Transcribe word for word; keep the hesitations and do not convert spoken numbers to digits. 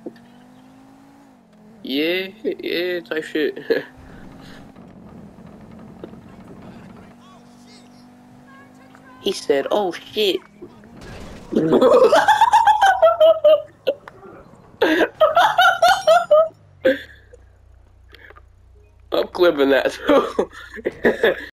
Yeah, yeah, type shit. He said, "Oh shit." I'm clipping that too.